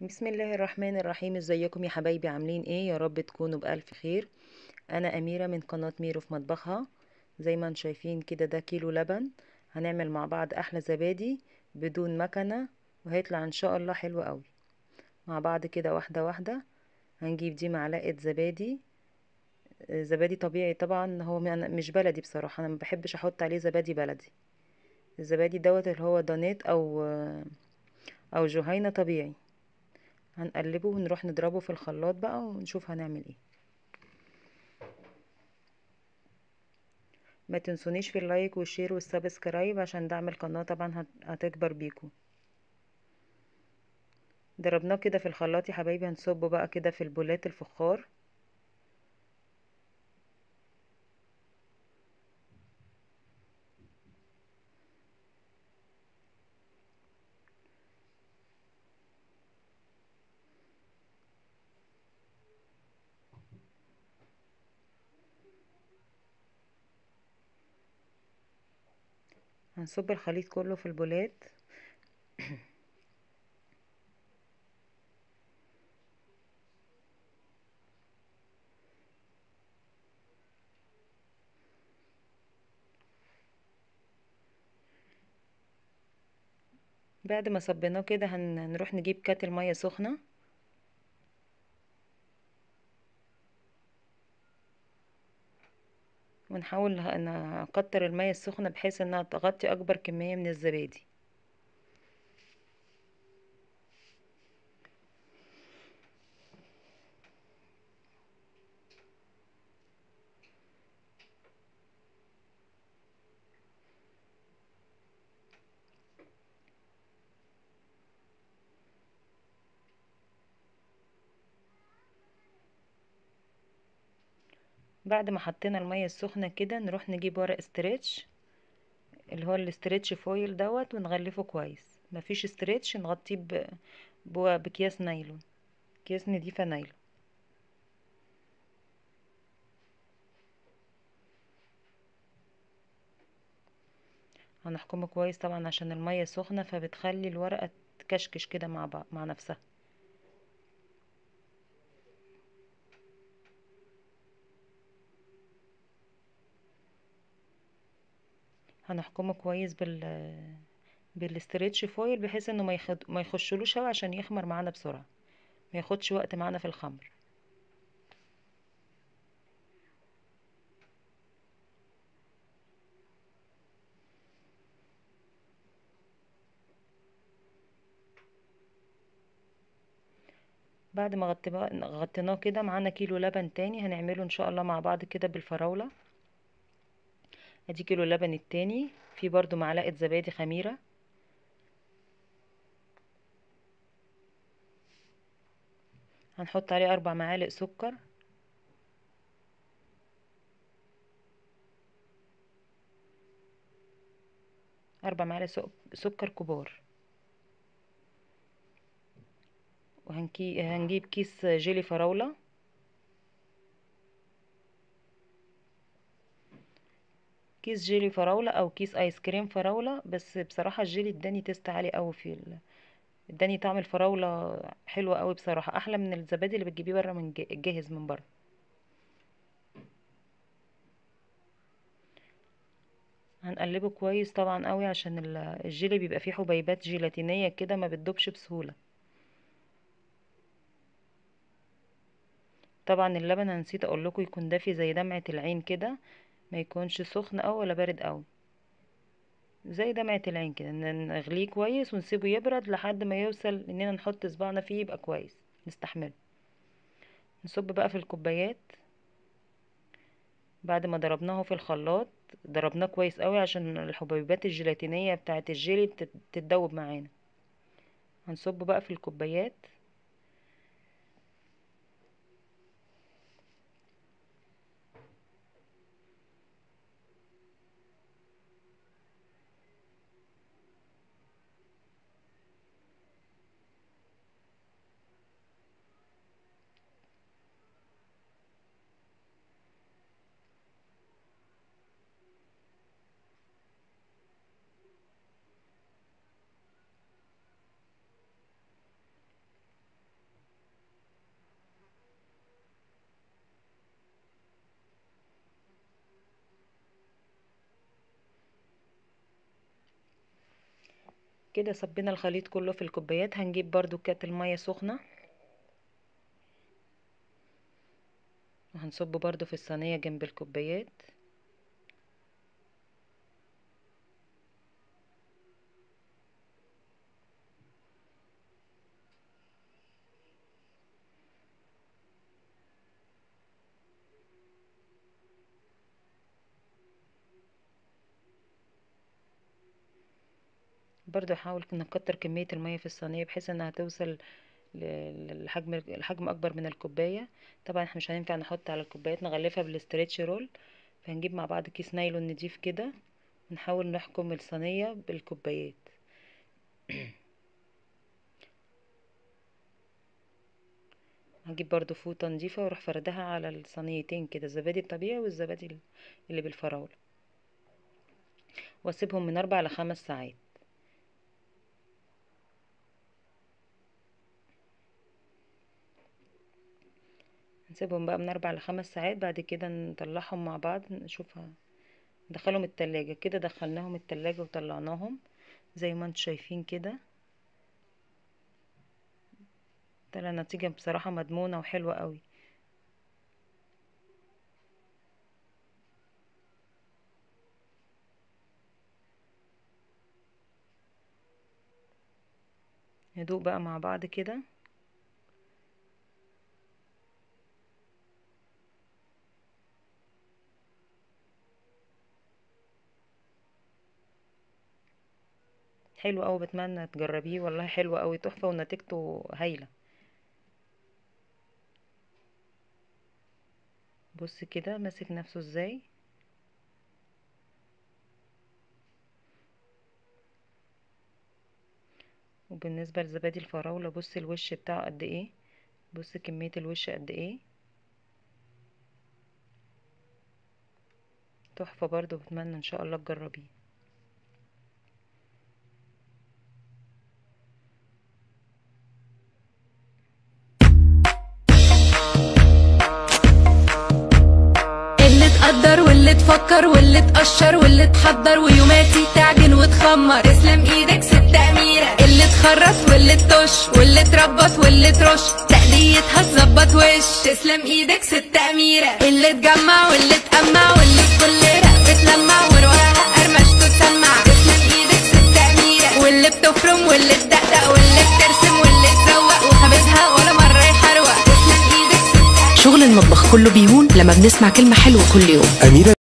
بسم الله الرحمن الرحيم. ازيكم يا حبايبي؟ عاملين ايه؟ يا رب تكونوا بألف خير. انا اميرة من قناة ميرو في مطبخها. زي ما انتم شايفين كده، ده كيلو لبن. هنعمل مع بعض احلى زبادي بدون مكنة، وهيطلع ان شاء الله حلو قوي. مع بعض كده واحدة واحدة. هنجيب دي معلقة زبادي. زبادي طبيعي طبعا، هو مش بلدي بصراحة، انا ما بحبش احط عليه زبادي بلدي. الزبادي دوت اللي هو دانيت او جهينة طبيعي. هنقلبه ونروح نضربه في الخلاط بقى ونشوف هنعمل ايه. ما تنسونيش في اللايك والشير والسبسكرايب عشان دعم القناة طبعا هتكبر بيكم. ضربناه كده في الخلاط يا حبايبي، هنصبه بقى كده في البولات الفخار. هنصب الخليط كله في البولات. بعد ما صبيناه كده هنروح نجيب كاتل مية سخنة. ونحاول نكتر المية السخنة بحيث انها تغطي اكبر كمية من الزبادي. بعد ما حطينا المية السخنة كده نروح نجيب ورق استريتش، اللي هو الاستريتش فويل دوت، ونغلفه كويس. مفيش استريتش نغطيه بكياس نايلون، كياس نضيفة نايلون. هنحكمه كويس طبعا عشان المية سخنة، فبتخلي الورقة تكشكش كده مع بعض مع نفسها. هنحكمه كويس بالاستريتش فويل، بحيث انه ما يخشلوش هوا عشان يخمر معانا بسرعة، ما ياخدش وقت معانا في الخمر. بعد ما غطيناه كده، معانا كيلو لبن تاني هنعمله ان شاء الله مع بعض كده بالفراولة. ادي كيلو اللبن التاني، فيه برضو معلقة زبادي خميرة. هنحط عليه 4 معالق سكر. 4 معالق سكر كبار. هنجيب كيس جيلي فراولة. كيس جيلي فراولة او كيس ايس كريم فراولة، بس بصراحة الجيلي اداني تيست عالي قوي اداني طعم الفراولة حلو قوي بصراحة، احلى من الزبادي اللي بتجيبيه بره من جاهز من بره. هنقلبه كويس طبعا قوي عشان الجيلي بيبقى فيه حبيبات جيلاتينية كده، ما بتدوبش بسهولة. طبعا اللبن انا نسيت اقول لكم يكون دافي زي دمعة العين كده، ما يكونش سخن او ولا بارد قوي، زي دمعة العين كده. نغليه كويس ونسيبه يبرد لحد ما يوصل اننا نحط صباعنا فيه يبقى كويس نستحمله. نصب بقى في الكوبايات. بعد ما ضربناه في الخلاط، ضربناه كويس قوي عشان الحبيبات الجيلاتينية بتاعت الجيلي تتدوب معانا. هنصب بقى في الكوبايات. كده صبينا الخليط كله في الكوبايات. هنجيب برضو كاتل ميه سخنه وهنصبه برضو في الصينيه جنب الكوبايات. برضو احاول نكتر كميه الميه في الصينيه بحيث انها توصل الحجم اكبر من الكوبايه. طبعا احنا مش هينفع نحط على الكوبايات نغلفها بالاسترتش رول، فهنجيب مع بعض كيس نايلون نضيف كده ونحاول نحكم الصينيه بالكوبايات. هجيب برضو فوطه نضيفه واروح فردها على الصينيتين كده، الزبادي الطبيعي والزبادي اللي بالفراوله، واسيبهم من 4 ل5 ساعات. نسيبهم بقى من 4 ل5 ساعات. بعد كده نطلعهم مع بعض نشوفها، ندخلهم التلاجة. كده دخلناهم التلاجة وطلعناهم زي ما انتم شايفين كده. طلع نتيجة بصراحة مضمونة وحلوة قوي. ندوق بقى مع بعض كده. حلو قوي، بتمنى تجربيه والله، حلو قوي، تحفة ونتيجته هايلة. بص كده ماسك نفسه ازاي. وبالنسبة لزبادي الفراولة بص الوش بتاعه قد ايه، بص كمية الوش قد ايه، تحفة برضو، بتمنى ان شاء الله تجربيه. اللي تقدر واللي تفكر واللي تقشر واللي تحضر ويوماتي تعجن وتخمر، تسلم ايدك ست أميرة. اللي تخرط واللي تطش واللي تربط واللي ترش، تقليتها تظبط وش، تسلم ايدك ست أميرة. اللي تجمع واللي تقمع واللي في كل رق بتلمع ورواها قرمشته تسمع، تسلم ايدك ست أميرة. واللي بتفرم واللي تدقدق واللي بترسم واللي تزوق وخبزها ولا مرة يحروق، تسلم ايدك ست أميرة. شغل المطبخ كله بيهون لما بنسمع كلمة حلوة كل يوم. أميرة